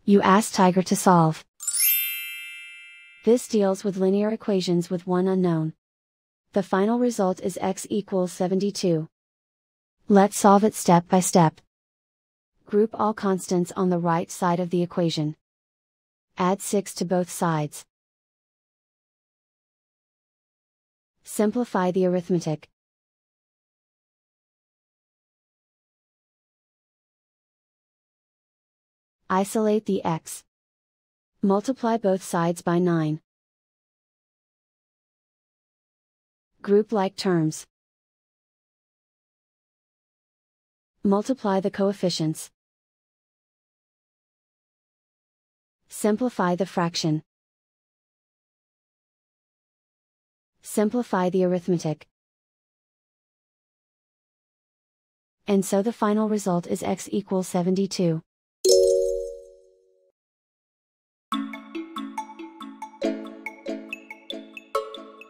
You ask Tiger to solve. This deals with linear equations with one unknown. The final result is x equals 72. Let's solve it step by step. Group all constants on the right side of the equation. Add 6 to both sides. Simplify the arithmetic. Isolate the x. Multiply both sides by 9. Group like terms. Multiply the coefficients. Simplify the fraction. Simplify the arithmetic. And so the final result is x equals 72.